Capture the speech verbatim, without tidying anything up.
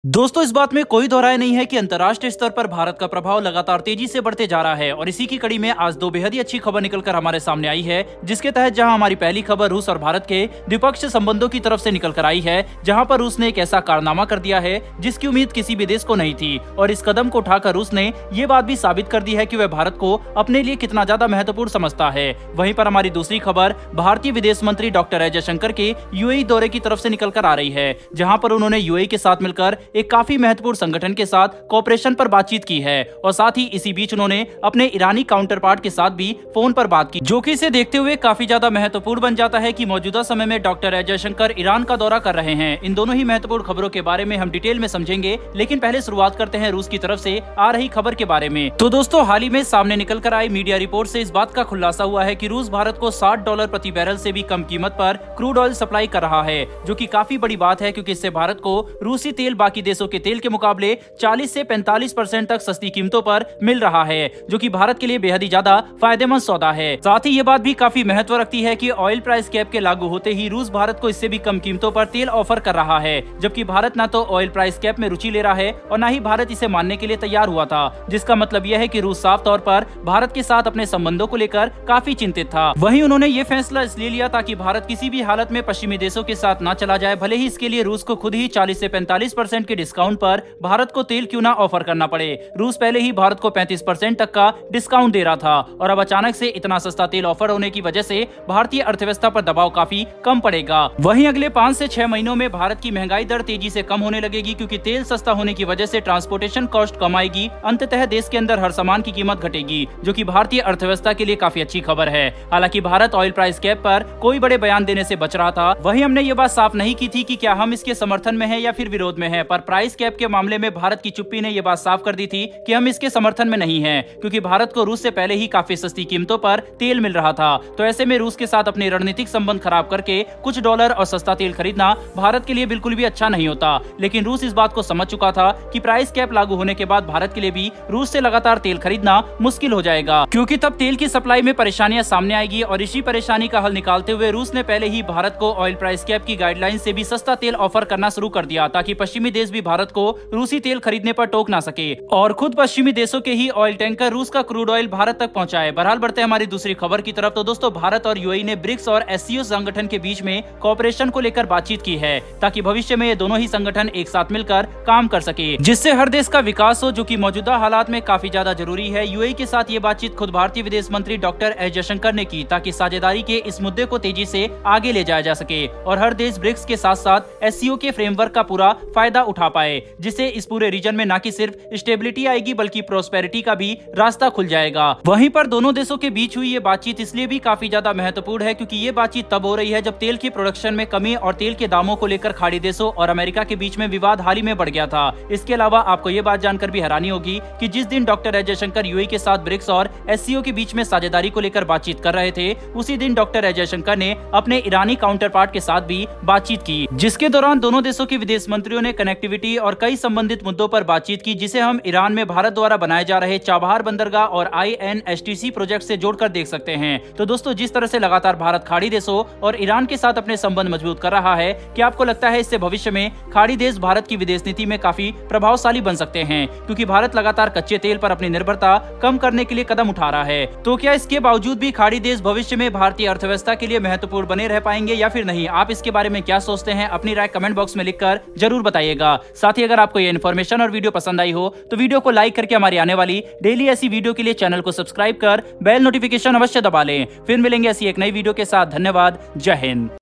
दोस्तों, इस बात में कोई दो राय नहीं है कि अंतर्राष्ट्रीय स्तर पर भारत का प्रभाव लगातार तेजी से बढ़ते जा रहा है और इसी की कड़ी में आज दो बेहद ही अच्छी खबर निकलकर हमारे सामने आई है, जिसके तहत जहां हमारी पहली खबर रूस और भारत के द्विपक्षीय संबंधों की तरफ से निकलकर आई है, जहां पर रूस ने एक ऐसा कारनामा कर दिया है जिसकी उम्मीद किसी भी देश को नहीं थी और इस कदम को उठाकर रूस ने ये बात भी साबित कर दी है कि वह भारत को अपने लिए कितना ज्यादा महत्वपूर्ण समझता है। वहीं पर हमारी दूसरी खबर भारतीय विदेश मंत्री डॉक्टर एस जयशंकर के यूएई दौरे की तरफ से निकलकर आ रही है, जहां पर उन्होंने यूएई के साथ मिलकर एक काफी महत्वपूर्ण संगठन के साथ कोऑपरेशन पर बातचीत की है और साथ ही इसी बीच उन्होंने अपने ईरानी काउंटर पार्ट के साथ भी फोन पर बात की, जो कि इसे देखते हुए काफी ज्यादा महत्वपूर्ण बन जाता है कि मौजूदा समय में डॉक्टर एस जयशंकर ईरान का दौरा कर रहे हैं। इन दोनों ही महत्वपूर्ण खबरों के बारे में हम डिटेल में समझेंगे, लेकिन पहले शुरुआत करते हैं रूस की तरफ से आ रही खबर के बारे में। तो दोस्तों, हाल ही में सामने निकल कर आई मीडिया रिपोर्ट से इस बात का खुलासा हुआ है कि रूस भारत को साठ डॉलर प्रति बैरल से भी कम कीमत पर क्रूड ऑयल सप्लाई कर रहा है, जो कि काफी बड़ी बात है क्योंकि इससे भारत को रूसी तेल बाकी देशों के तेल के मुकाबले चालीस से पैंतालीस परसेंट तक सस्ती कीमतों पर मिल रहा है, जो कि भारत के लिए बेहद ही ज्यादा फायदेमंद सौदा है। साथ ही ये बात भी काफी महत्व रखती है कि ऑयल प्राइस कैप के लागू होते ही रूस भारत को इससे भी कम कीमतों पर तेल ऑफर कर रहा है, जबकि भारत न तो ऑयल प्राइस कैप में रुचि ले रहा है और न ही भारत इसे मानने के लिए तैयार हुआ था, जिसका मतलब यह है कि रूस साफ तौर पर भारत के साथ अपने संबंधों को लेकर काफी चिंतित था। वहीं उन्होंने ये फैसला इसलिए लिया ताकि भारत किसी भी हालत में पश्चिमी देशों के साथ न चला जाए, भले ही इसके लिए रूस को खुद ही चालीस से पैंतालीस परसेंट के डिस्काउंट पर भारत को तेल क्यों ना ऑफर करना पड़े। रूस पहले ही भारत को पैंतीस परसेंट तक का डिस्काउंट दे रहा था और अब अचानक से इतना सस्ता तेल ऑफर होने की वजह से भारतीय अर्थव्यवस्था पर दबाव काफी कम पड़ेगा। वहीं अगले पाँच से छह महीनों में भारत की महंगाई दर तेजी से कम होने लगेगी, क्योंकि तेल सस्ता होने की वजह से ट्रांसपोर्टेशन कॉस्ट कम आएगी। अंततः देश के अंदर हर सामान की कीमत घटेगी, जो कि भारतीय अर्थव्यवस्था के लिए काफी अच्छी खबर है। हालांकि भारत ऑयल प्राइस कैप पर कोई बड़े बयान देने से बच रहा था। वहीं हमने ये बात साफ नहीं की थी कि क्या हम इसके समर्थन में हैं या फिर विरोध में हैं, पर प्राइस कैप के मामले में भारत की चुप्पी ने यह बात साफ कर दी थी कि हम इसके समर्थन में नहीं हैं, क्योंकि भारत को रूस से पहले ही काफी सस्ती कीमतों पर तेल मिल रहा था। तो ऐसे में रूस के साथ अपने रणनीतिक संबंध खराब करके कुछ डॉलर और सस्ता तेल खरीदना भारत के लिए बिल्कुल भी अच्छा नहीं होता। लेकिन रूस इस बात को समझ चुका था कि प्राइस कैप लागू होने के बाद भारत के लिए भी रूस से लगातार तेल खरीदना मुश्किल हो जाएगा, क्योंकि तब तेल की सप्लाई में परेशानियां सामने आएगी और इसी परेशानी का हल निकालते हुए रूस ने पहले ही भारत को ऑयल प्राइस कैप की गाइडलाइन से भी सस्ता तेल ऑफर करना शुरू कर दिया, ताकि पश्चिमी देश भी भारत को रूसी तेल खरीदने पर टोक ना सके और खुद पश्चिमी देशों के ही ऑयल टैंकर रूस का क्रूड ऑयल भारत तक पहुंचाए। बहरहाल बढ़ते हैं हमारी दूसरी खबर की तरफ। तो दोस्तों, भारत और यूएई ने ब्रिक्स और एससीओ संगठन के बीच में कोऑपरेशन को लेकर बातचीत की है, ताकि भविष्य में ये दोनों ही संगठन एक साथ मिलकर काम कर सके, जिससे हर देश का विकास हो, जो कि मौजूदा हालात में काफी ज्यादा जरूरी है। यूएई के साथ ये बातचीत खुद भारतीय विदेश मंत्री डॉक्टर एस जयशंकर ने की, ताकि साझेदारी के इस मुद्दे को तेजी से आगे ले जाया जा सके और हर देश ब्रिक्स के साथ साथ एससीओ के फ्रेमवर्क का पूरा फायदा उठा पाए, जिससे इस पूरे रीजन में न कि सिर्फ स्टेबिलिटी आएगी बल्कि प्रोस्पेरिटी का भी रास्ता खुल जाएगा। वहीं पर दोनों देशों के बीच हुई ये बातचीत इसलिए भी काफी ज्यादा महत्वपूर्ण है, क्योंकि ये बातचीत तब हो रही है जब तेल की प्रोडक्शन में कमी और तेल के दामों को लेकर खाड़ी देशों और अमेरिका के बीच में विवाद हाल ही में बढ़ गया था। इसके अलावा आपको ये बात जानकर भी हैरानी होगी कि जिस दिन डॉक्टर एस जयशंकर यूएई के साथ ब्रिक्स और एससीओ के बीच में साझेदारी को लेकर बातचीत कर रहे थे, उसी दिन डॉक्टर एस जयशंकर ने अपने ईरानी काउंटर पार्ट के साथ भी बातचीत की, जिसके दौरान दोनों देशों के विदेश मंत्रियों ने कनेक्टिविटी और कई संबंधित मुद्दों पर बातचीत की, जिसे हम ईरान में भारत द्वारा बनाए जा रहे चाबहार बंदरगाह और आईएनएसटीसी प्रोजेक्ट से जोड़कर देख सकते हैं। तो दोस्तों, जिस तरह से लगातार भारत खाड़ी देशों और ईरान के साथ अपने संबंध मजबूत कर रहा है, क्या आपको लगता है इससे भविष्य में खाड़ी देश भारत की विदेश नीति में काफी प्रभावशाली बन सकते हैं, क्योंकि भारत लगातार कच्चे तेल पर अपनी निर्भरता कम करने के लिए कदम उठा रहा है। तो क्या इसके बावजूद भी खाड़ी देश भविष्य में भारतीय अर्थव्यवस्था के लिए महत्वपूर्ण बने रह पाएंगे या फिर नहीं? आप इसके बारे में क्या सोचते हैं? अपनी राय कमेंट बॉक्स में लिखकर जरूर बताइएगा। साथ ही अगर आपको ये इन्फॉर्मेशन और वीडियो पसंद आई हो तो वीडियो को लाइक करके हमारी आने वाली डेली ऐसी वीडियो के लिए चैनल को सब्सक्राइब कर बेल नोटिफिकेशन अवश्य दबा लें। फिर मिलेंगे ऐसी एक नई वीडियो के साथ। धन्यवाद। जय हिंद।